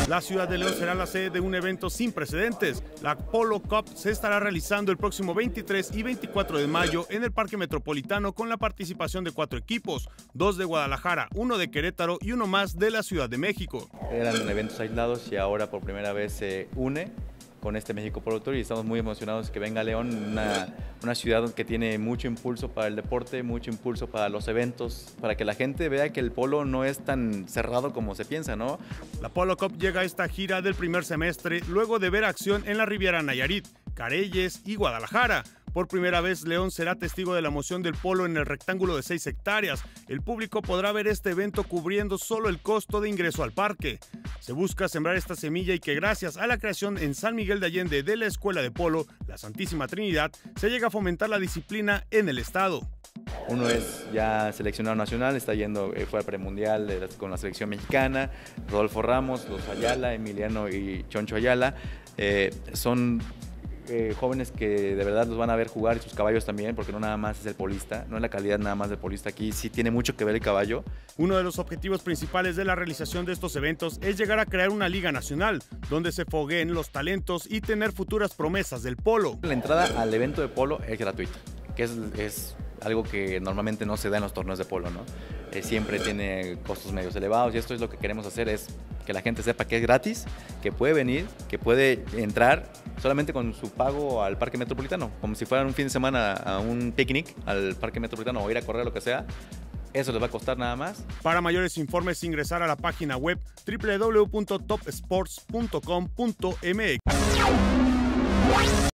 La ciudad de León será la sede de un evento sin precedentes. La Polo Cup se estará realizando el próximo 23 y 24 de mayo en el Parque Metropolitano con la participación de 4 equipos, 2 de Guadalajara, 1 de Querétaro y 1 más de la Ciudad de México. Eran eventos aislados y ahora por primera vez se une con este México Polo Tour y estamos muy emocionados que venga León, una ciudad que tiene mucho impulso para el deporte, mucho impulso para los eventos, para que la gente vea que el polo no es tan cerrado como se piensa, ¿no? La Polo Cup llega a esta gira del primer semestre luego de ver acción en la Riviera Nayarit, Careyes y Guadalajara. Por primera vez, León será testigo de la moción del polo en el rectángulo de 6 hectáreas. El público podrá ver este evento cubriendo solo el costo de ingreso al parque. Se busca sembrar esta semilla y que gracias a la creación en San Miguel de Allende de la Escuela de Polo, la Santísima Trinidad, se llega a fomentar la disciplina en el estado. Uno es ya seleccionado nacional, está yendo, fue al premundial con la selección mexicana, Rodolfo Ramos, los Ayala, Emiliano y Choncho Ayala, son jóvenes que de verdad los van a ver jugar y sus caballos también, porque no nada más es el polista, no es la calidad nada más del polista, aquí sí tiene mucho que ver el caballo. Uno de los objetivos principales de la realización de estos eventos es llegar a crear una liga nacional, donde se fogueen los talentos y tener futuras promesas del polo. La entrada al evento de polo es gratuita, que es algo que normalmente no se da en los torneos de polo, ¿no? Siempre tiene costos medios elevados y esto es lo que queremos hacer, es que la gente sepa que es gratis, que puede venir, que puede entrar solamente con su pago al Parque Metropolitano, como si fueran un fin de semana a un picnic al Parque Metropolitano o ir a correr, lo que sea. Eso les va a costar nada más. Para mayores informes, ingresar a la página web www.topsports.com.mx.